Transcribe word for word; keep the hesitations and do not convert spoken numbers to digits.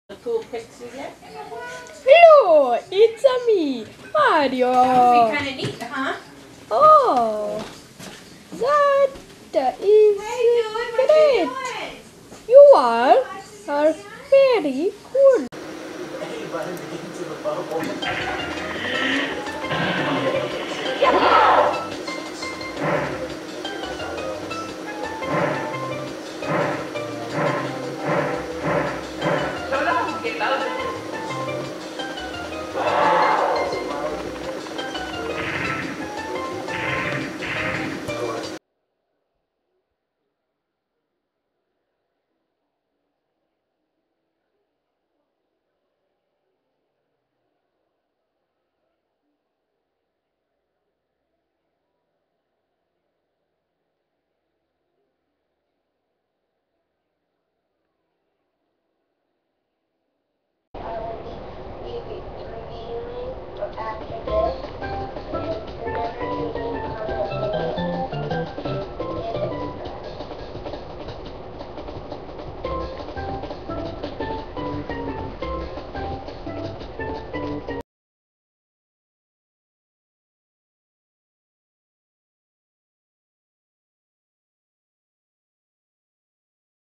Cool pictures yet? Hello, it's a me, Mario. That would be kind of neat, huh? Oh, that is Hey, dude, what great. you doing? You are, are very cool. So long, get out of